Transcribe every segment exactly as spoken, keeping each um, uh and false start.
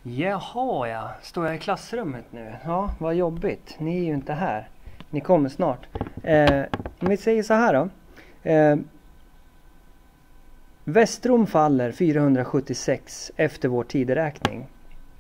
Jaha ja, står jag i klassrummet nu? Ja, vad jobbigt. Ni är ju inte här. Ni kommer snart. Eh, om vi säger så här då. Eh, Västrom faller fyrahundrasjuttiosex efter vår tideräkning.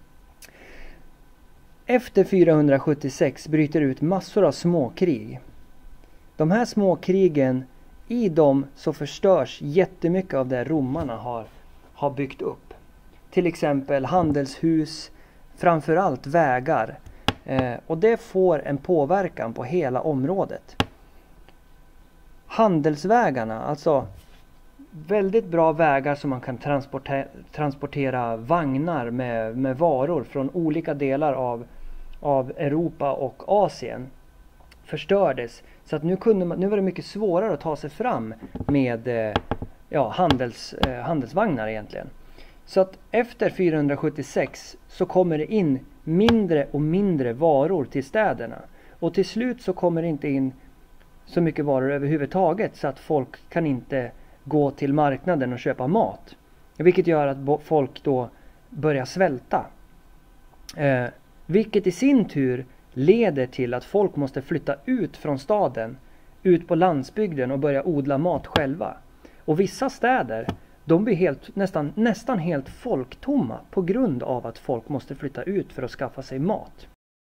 Efter fyrahundrasjuttiosex bryter ut massor av småkrig. De här småkrigen, i dem så förstörs jättemycket av det romarna har, har byggt upp. Till exempel handelshus, framförallt vägar. Eh, och det får en påverkan på hela området. Handelsvägarna, alltså väldigt bra vägar som man kan transportera, transportera vagnar med, med varor från olika delar av, av Europa och Asien, förstördes. Så att nu, kunde man, nu var det mycket svårare att ta sig fram med eh, ja, handels, eh, handelsvagnar egentligen. Så att efter fyrahundrasjuttiosex så kommer det in mindre och mindre varor till städerna. Och till slut så kommer det inte in så mycket varor överhuvudtaget så att folk kan inte gå till marknaden och köpa mat. Vilket gör att folk då börjar svälta. Eh, vilket i sin tur leder till att folk måste flytta ut från staden, ut på landsbygden och börja odla mat själva. Och vissa städer, de blir helt, nästan, nästan helt folktomma på grund av att folk måste flytta ut för att skaffa sig mat.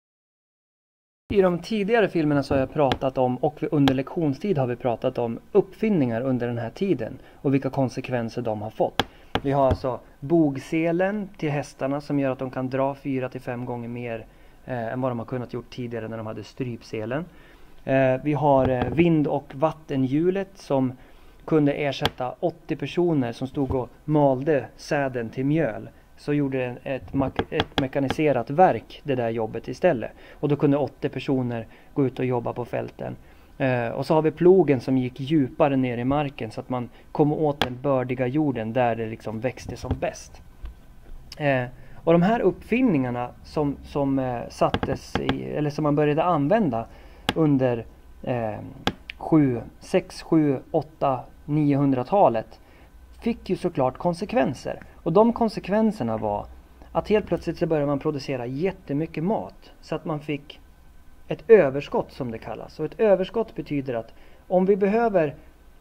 I de tidigare filmerna så har jag pratat om, och under lektionstid har vi pratat om uppfinningar under den här tiden och vilka konsekvenser de har fått. Vi har alltså bogselen till hästarna som gör att de kan dra fyra till fem gånger mer eh, än vad de har kunnat gjort tidigare när de hade strypselen. Eh, vi har eh, vind- och vattenhjulet som kunde ersätta åttio personer som stod och malde säden till mjöl. Så gjorde ett, ett mekaniserat verk det där jobbet istället. Och då kunde åttio personer gå ut och jobba på fälten. Eh, och så har vi plogen som gick djupare ner i marken så att man kom åt den bördiga jorden där det liksom växte som bäst. Eh, och de här uppfinningarna som, som eh, sattes i, eller som man började använda under eh, sju, sex, sju, åtta, niohundratalet fick ju såklart konsekvenser. Och de konsekvenserna var att helt plötsligt så började man producera jättemycket mat. Så att man fick ett överskott som det kallas. Och ett överskott betyder att om vi behöver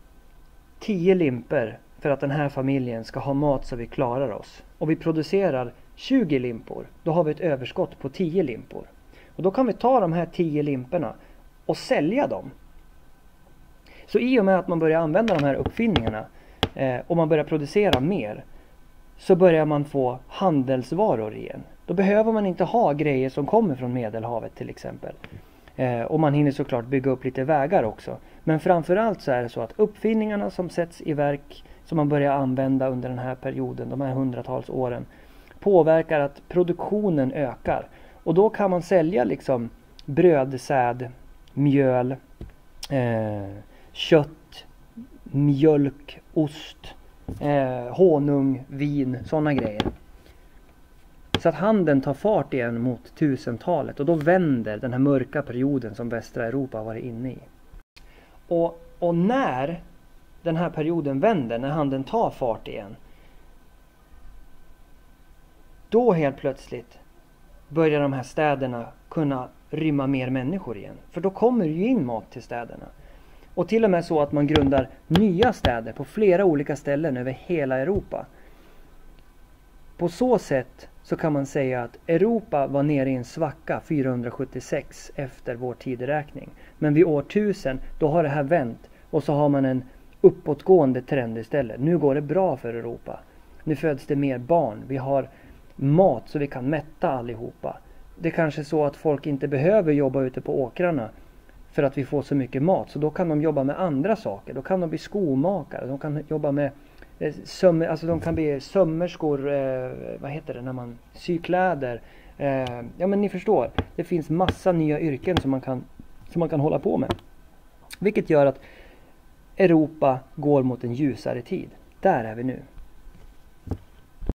tio limper för att den här familjen ska ha mat så vi klarar oss. Och vi producerar tjugo limpor, då har vi ett överskott på tio limpor. Och då kan vi ta de här tio limporna och sälja dem. Så i och med att man börjar använda de här uppfinningarna eh, och man börjar producera mer, så börjar man få handelsvaror igen. Då behöver man inte ha grejer som kommer från Medelhavet till exempel. Eh, och man hinner såklart bygga upp lite vägar också. Men framförallt så är det så att uppfinningarna som sätts i verk, som man börjar använda under den här perioden, de här hundratals åren, påverkar att produktionen ökar. Och då kan man sälja liksom bröd, säd, mjöl, eh, kött, mjölk, ost, eh, honung, vin, sådana grejer. Så att handeln tar fart igen mot tusentalet och då vänder den här mörka perioden som västra Europa har varit inne i. Och, och när den här perioden vänder, när handeln tar fart igen, då helt plötsligt börjar de här städerna kunna rymma mer människor igen. För då kommer ju in mat till städerna. Och till och med så att man grundar nya städer på flera olika ställen över hela Europa. På så sätt så kan man säga att Europa var nere i en svacka fyrahundrasjuttiosex efter vår tideräkning. Men vid år tusen då har det här vänt och så har man en uppåtgående trend istället. Nu går det bra för Europa. Nu föds det mer barn. Vi har mat så vi kan mätta allihopa. Det är kanske så att folk inte behöver jobba ute på åkrarna för att vi får så mycket mat. Så då kan de jobba med andra saker. Då kan de bli skomakare. De kan jobba med eh, söm, alltså de kan bli sömmerskor. Eh, vad heter det när man syr kläder. Eh, ja men ni förstår. Det finns massa nya yrken som man kan, som man kan hålla på med. Vilket gör att Europa går mot en ljusare tid. Där är vi nu.